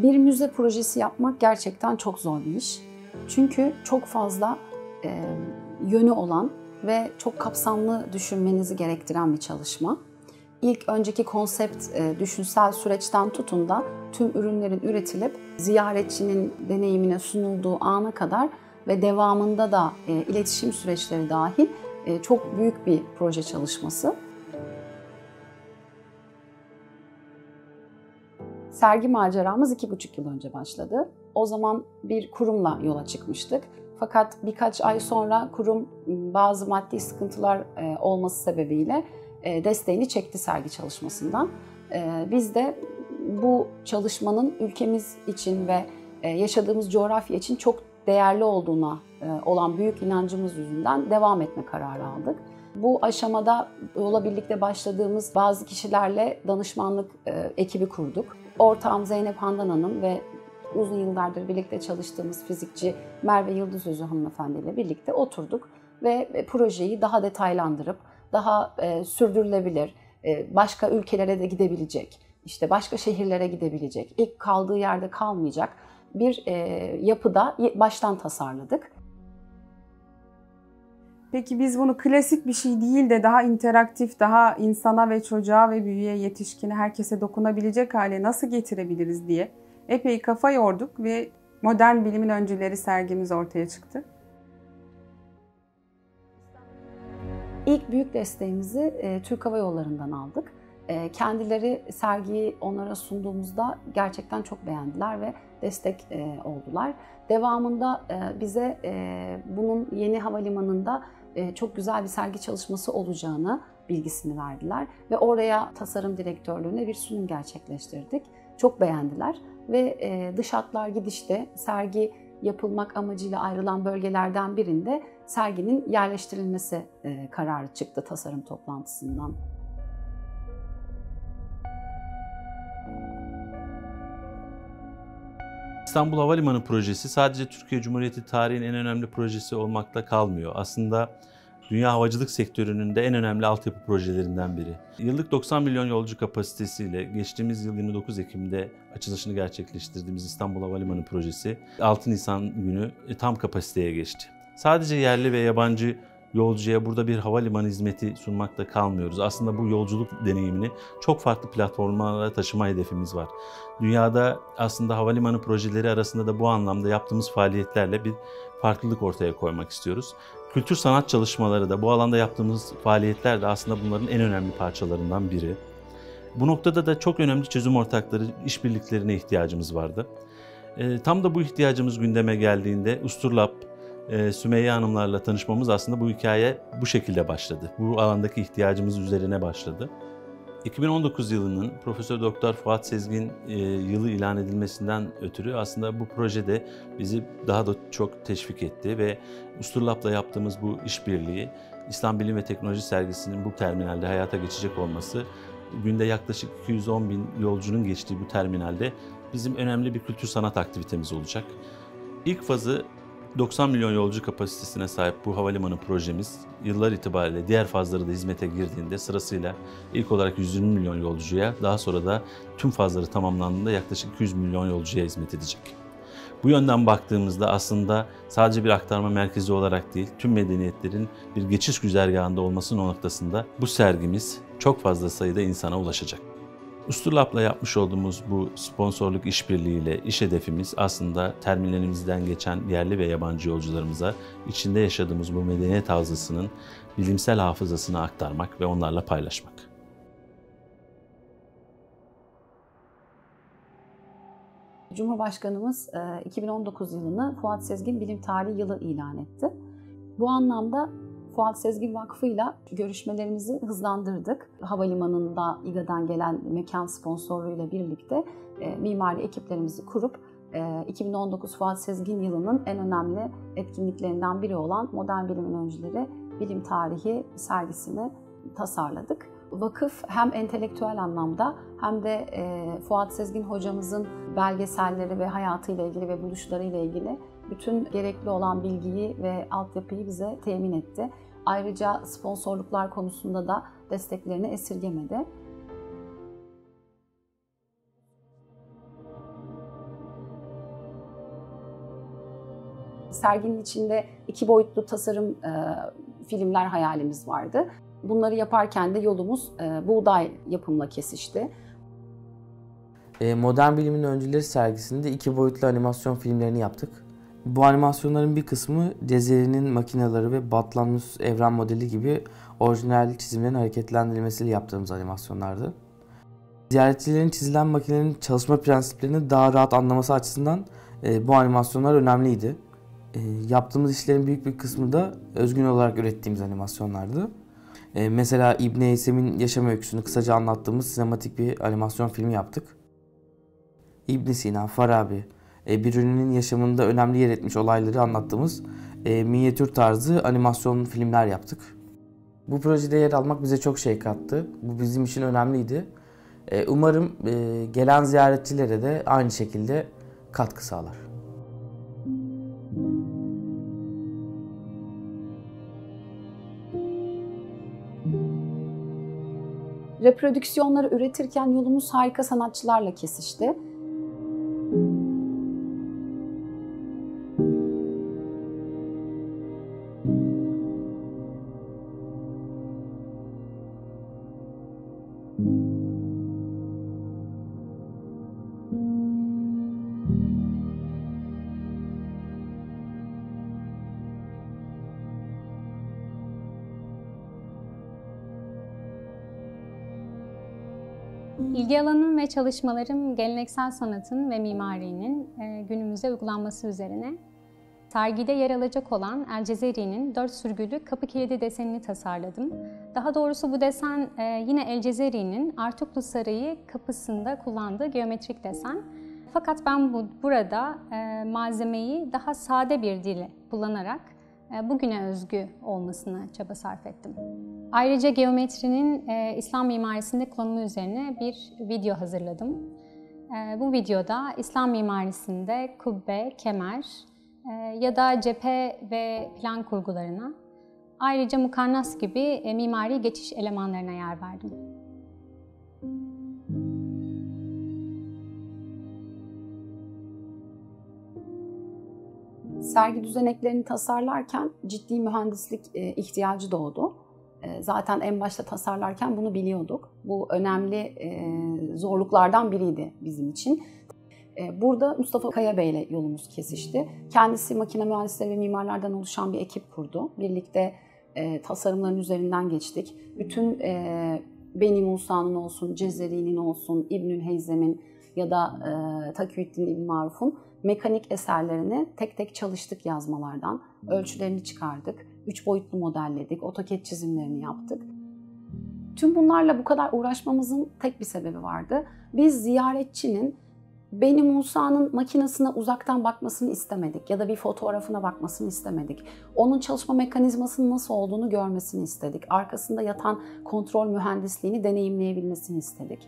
Bir müze projesi yapmak gerçekten çok zor bir iş. Çünkü çok fazla yönü olan ve çok kapsamlı düşünmenizi gerektiren bir çalışma. İlk önceki konsept düşünsel süreçten tutun da tüm ürünlerin üretilip ziyaretçinin deneyimine sunulduğu ana kadar ve devamında da iletişim süreçleri dahil çok büyük bir proje çalışması. Sergi maceramız 2,5 yıl önce başladı. O zaman bir kurumla yola çıkmıştık. Fakat birkaç ay sonra kurum bazı maddi sıkıntılar olması sebebiyle desteğini çekti sergi çalışmasından. Biz de bu çalışmanın ülkemiz için ve yaşadığımız coğrafya için çok değerli olduğuna olan büyük inancımız yüzünden devam etme kararı aldık. Bu aşamada yola birlikte başladığımız bazı kişilerle danışmanlık ekibi kurduk. Ortağım Zeynep Handan Hanım ve uzun yıllardır birlikte çalıştığımız fizikçi Merve Yıldızözü hanımefendi ile birlikte oturduk ve projeyi daha detaylandırıp daha sürdürülebilir, başka ülkelere de gidebilecek, işte başka şehirlere gidebilecek, ilk kaldığı yerde kalmayacak bir yapıda baştan tasarladık. Peki biz bunu klasik bir şey değil de daha interaktif, daha insana ve çocuğa ve büyüğe, yetişkine, herkese dokunabilecek hale nasıl getirebiliriz diye epey kafa yorduk ve modern bilimin öncüleri sergimiz ortaya çıktı. İlk büyük desteğimizi Türk Hava Yolları'ndan aldık. Kendileri sergiyi onlara sunduğumuzda gerçekten çok beğendiler ve destek oldular. Devamında bize bunun yeni havalimanında çok güzel bir sergi çalışması olacağını bilgisini verdiler ve oraya tasarım direktörlüğüne bir sunum gerçekleştirdik. Çok beğendiler ve dış hatlar gidişte sergi yapılmak amacıyla ayrılan bölgelerden birinde serginin yerleştirilmesi kararı çıktı tasarım toplantısından. İstanbul Havalimanı projesi sadece Türkiye Cumhuriyeti tarihinin en önemli projesi olmakla kalmıyor. Aslında dünya havacılık sektörünün de en önemli altyapı projelerinden biri. Yıllık 90 milyon yolcu kapasitesiyle geçtiğimiz yıl 29 Ekim'de açılışını gerçekleştirdiğimiz İstanbul Havalimanı projesi 6 Nisan günü tam kapasiteye geçti. Sadece yerli ve yabancı yolcuya burada bir havalimanı hizmeti sunmakla kalmıyoruz. Aslında bu yolculuk deneyimini çok farklı platformlara taşıma hedefimiz var. Dünyada aslında havalimanı projeleri arasında da bu anlamda yaptığımız faaliyetlerle bir farklılık ortaya koymak istiyoruz. Kültür sanat çalışmaları da bu alanda yaptığımız faaliyetler de aslında bunların en önemli parçalarından biri. Bu noktada da çok önemli çözüm ortakları, işbirliklerine ihtiyacımız vardı. Tam da bu ihtiyacımız gündeme geldiğinde Usturlab, Sümeyye Hanımlarla tanışmamız aslında bu hikaye bu şekilde başladı. Bu alandaki ihtiyacımız üzerine başladı. 2019 yılının Profesör Doktor Fuat Sezgin yılı ilan edilmesinden ötürü aslında bu projede bizi daha da çok teşvik etti ve Usturlab'la yaptığımız bu işbirliği İslam Bilim ve Teknoloji Sergisi'nin bu terminalde hayata geçecek olması, günde yaklaşık 210 bin yolcunun geçtiği bu terminalde bizim önemli bir kültür sanat aktivitemiz olacak. İlk fazı 90 milyon yolcu kapasitesine sahip bu havalimanı projemiz yıllar itibariyle diğer fazları da hizmete girdiğinde sırasıyla ilk olarak 120 milyon yolcuya, daha sonra da tüm fazları tamamlandığında yaklaşık 200 milyon yolcuya hizmet edecek. Bu yönden baktığımızda aslında sadece bir aktarma merkezi olarak değil, tüm medeniyetlerin bir geçiş güzergahında olması noktasında bu sergimiz çok fazla sayıda insana ulaşacak. Usturlab'la yapmış olduğumuz bu sponsorluk işbirliğiyle iş hedefimiz aslında terminalimizden geçen yerli ve yabancı yolcularımıza içinde yaşadığımız bu medeniyet havzasının bilimsel hafızasını aktarmak ve onlarla paylaşmak. Cumhurbaşkanımız 2019 yılını Fuat Sezgin Bilim Tarihi Yılı ilan etti. Bu anlamda Fuat Sezgin Vakfı'yla görüşmelerimizi hızlandırdık. Havalimanında İGA'dan gelen mekan sponsorluğuyla birlikte mimari ekiplerimizi kurup 2019 Fuat Sezgin Yılı'nın en önemli etkinliklerinden biri olan Modern Bilimin Öncüleri Bilim Tarihi sergisini tasarladık. Vakıf hem entelektüel anlamda hem de Fuat Sezgin hocamızın belgeselleri ve hayatıyla ilgili ve buluşlarıyla ilgili bütün gerekli olan bilgiyi ve altyapıyı bize temin etti. Ayrıca sponsorluklar konusunda da desteklerini esirgemedi. serginin içinde 2 boyutlu tasarım filmler hayalimiz vardı. Bunları yaparken de yolumuz buğday yapımla kesişti. Modern Bilimin Öncüleri sergisinde 2 boyutlu animasyon filmlerini yaptık. Bu animasyonların bir kısmı Cezeri'nin makineleri ve Batlamyus evren modeli gibi orijinal çizimlerin hareketlendirilmesiyle yaptığımız animasyonlardı. Ziyaretçilerin çizilen makinelerin çalışma prensiplerini daha rahat anlaması açısından bu animasyonlar önemliydi. Yaptığımız işlerin büyük bir kısmı da özgün olarak ürettiğimiz animasyonlardı. Mesela İbn Heysem'in yaşam öyküsünü kısaca anlattığımız sinematik bir animasyon filmi yaptık. İbn Sina, Farabi, Biruni'nin yaşamında önemli yer etmiş olayları anlattığımız minyatür tarzı animasyon filmler yaptık. Bu projede yer almak bize çok şey kattı. Bu bizim için önemliydi. Umarım gelen ziyaretçilere de aynı şekilde katkı sağlar. Reprodüksiyonları üretirken yolumuz harika sanatçılarla kesişti. İlgi alanım ve çalışmalarım geleneksel sanatın ve mimarinin günümüze uygulanması üzerine. Sergide yer alacak olan El Cezeri'nin 4 sürgülü kapı kilidi desenini tasarladım. Daha doğrusu bu desen yine El Cezeri'nin Artuklu Sarayı kapısında kullandığı geometrik desen. Fakat ben burada malzemeyi daha sade bir dil kullanarak bugüne özgü olmasına çaba sarf ettim. Ayrıca geometrinin İslam mimarisinde kullanımı üzerine bir video hazırladım. Bu videoda İslam mimarisinde kubbe, kemer ya da cephe ve plan kurgularına, ayrıca mukarnas gibi mimari geçiş elemanlarına yer verdim. Sergi düzeneklerini tasarlarken ciddi mühendislik ihtiyacı doğdu. Zaten en başta tasarlarken bunu biliyorduk. Bu önemli zorluklardan biriydi bizim için. Burada Mustafa Kaya Bey ile yolumuz kesişti. Kendisi makine mühendisleri ve mimarlardan oluşan bir ekip kurdu. Birlikte tasarımların üzerinden geçtik. Bütün Beni Musa'nın olsun, Cezeri'nin olsun, İbnül Heyzem'in ya da Takiyüddin İbn Maruf'un mekanik eserlerini tek tek çalıştık yazmalardan. Ölçülerini çıkardık, 3 boyutlu modelledik, AutoCAD çizimlerini yaptık. Tüm bunlarla bu kadar uğraşmamızın tek bir sebebi vardı. Biz ziyaretçinin Beni Musa'nın makinesine uzaktan bakmasını istemedik ya da bir fotoğrafına bakmasını istemedik. Onun çalışma mekanizmasının nasıl olduğunu görmesini istedik. Arkasında yatan kontrol mühendisliğini deneyimleyebilmesini istedik.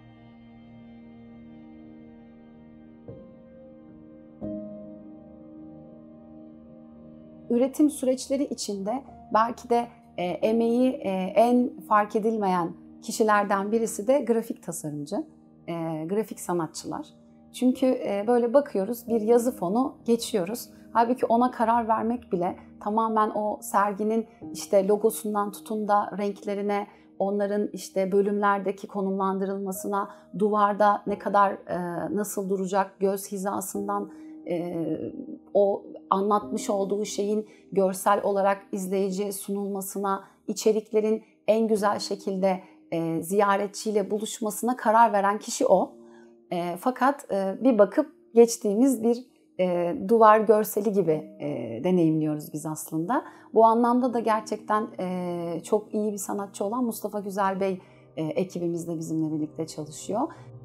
Üretim süreçleri içinde belki de emeği en fark edilmeyen kişilerden birisi de grafik tasarımcı, grafik sanatçılar. Çünkü böyle bakıyoruz, bir yazı fonu geçiyoruz. Halbuki ona karar vermek bile tamamen o serginin işte logosundan tutun da renklerine, onların işte bölümlerdeki konumlandırılmasına, duvarda ne kadar nasıl duracak, göz hizasından o anlatmış olduğu şeyin görsel olarak izleyiciye sunulmasına, içeriklerin en güzel şekilde ziyaretçiyle buluşmasına karar veren kişi o. Fakat bir bakıp geçtiğimiz bir duvar görseli gibi deneyimliyoruz biz aslında. Bu anlamda da gerçekten çok iyi bir sanatçı olan Mustafa Güzel Bey ekibimizde bizimle birlikte çalışıyor.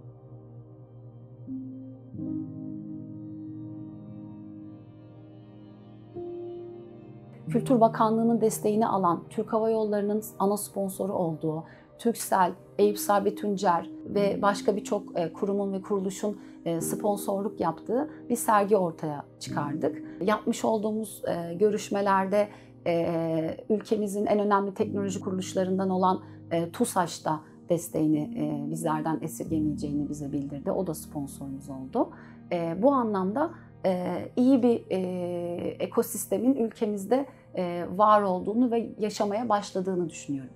Kültür Bakanlığı'nın desteğini alan, Türk Hava Yolları'nın ana sponsoru olduğu, Turkcell, Eyüp Sabri Tuncer ve başka birçok kurumun ve kuruluşun sponsorluk yaptığı bir sergi ortaya çıkardık. Yapmış olduğumuz görüşmelerde ülkemizin en önemli teknoloji kuruluşlarından olan TUSAŞ da desteğini bizlerden esirgemeyeceğini bize bildirdi. O da sponsorumuz oldu. Bu anlamda iyi bir ekosistemin ülkemizde var olduğunu ve yaşamaya başladığını düşünüyorum.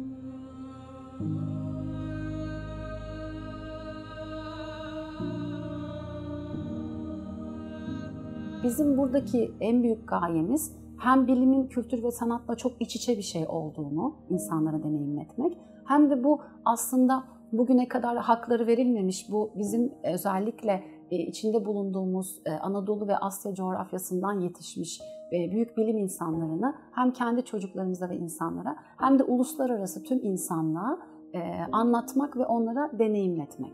Bizim buradaki en büyük gayemiz hem bilimin kültür ve sanatla çok iç içe bir şey olduğunu insanlara deneyimletmek, hem de bu aslında bugüne kadar hakları verilmemiş, bu bizim özellikle içinde bulunduğumuz Anadolu ve Asya coğrafyasından yetişmiş büyük bilim insanlarını hem kendi çocuklarımıza ve insanlara hem de uluslararası tüm insanlığa anlatmak ve onlara deneyimletmek.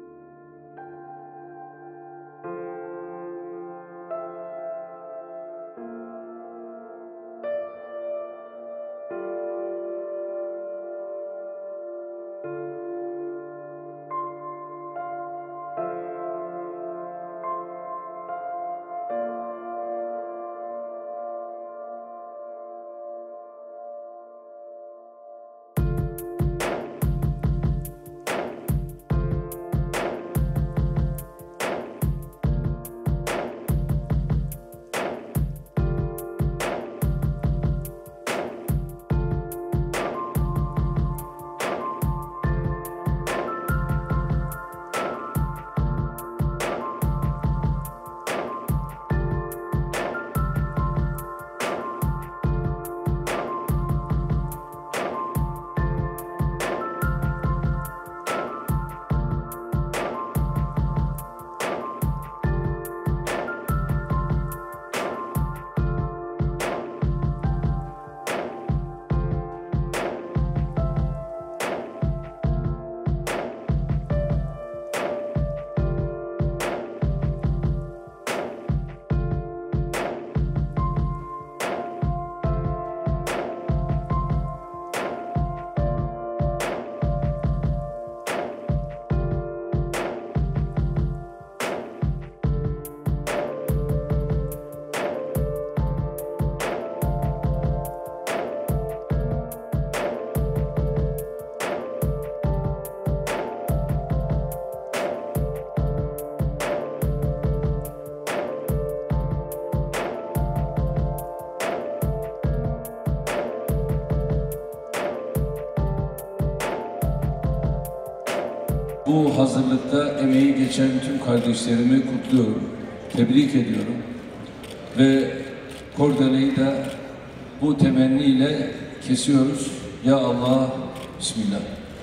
Bu hazırlıkta emeği geçen tüm kardeşlerimi kutluyorum, tebrik ediyorum ve kordeleyi de bu temenniyle kesiyoruz. Ya Allah, Bismillah.